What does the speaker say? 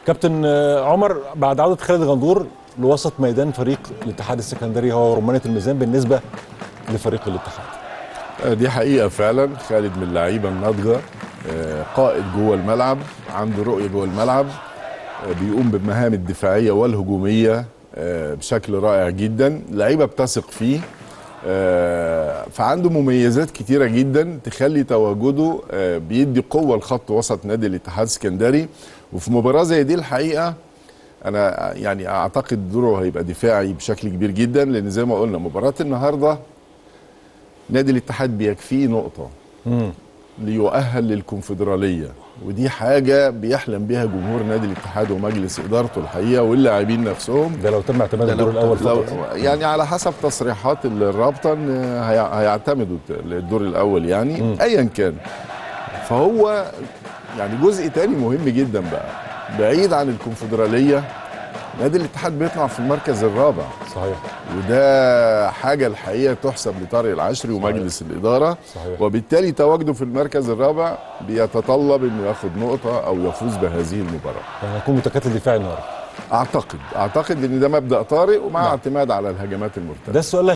كابتن عمر، بعد عودة خالد غندور لوسط ميدان فريق الاتحاد السكندري هو رمانة الميزان بالنسبة لفريق الاتحاد. دي حقيقة فعلا. خالد من اللعيبة الناضجة، قائد جوه الملعب، عنده رؤية جوه الملعب، بيقوم بالمهام الدفاعية والهجومية بشكل رائع جدا. لعيبة بتثق فيه، فعنده مميزات كتيرة جدا تخلي تواجده بيدي قوة لخط وسط نادي الاتحاد السكندري. وفي مباراة زي دي الحقيقة أنا يعني أعتقد دوره هيبقى دفاعي بشكل كبير جدا، لأن زي ما قلنا مباراة النهاردة نادي الاتحاد بيكفيه نقطة ليؤهل للكونفدرالية، ودي حاجة بيحلم بها جمهور نادي الاتحاد ومجلس إدارته الحقيقة واللاعبين نفسهم. ده لو تم اعتماد الدور الأول فقط، يعني على حسب تصريحات الرابطة هيعتمدوا الدور الأول يعني أيا كان. فهو يعني جزء تاني مهم جدا بقى، بعيد عن الكونفدرالية، نادي الاتحاد بيطلع في المركز الرابع. صحيح. وده حاجة الحقيقة تحسب لطارق العشري ومجلس الإدارة. صحيح. وبالتالي تواجده في المركز الرابع بيتطلب انه ياخد نقطة او يفوز بهذه المباراة. يعني هيكون متكتل دفاعي النهارده. اعتقد ان ده مبدأ طارق، ومع اعتماد على الهجمات المرتدة. ده السؤال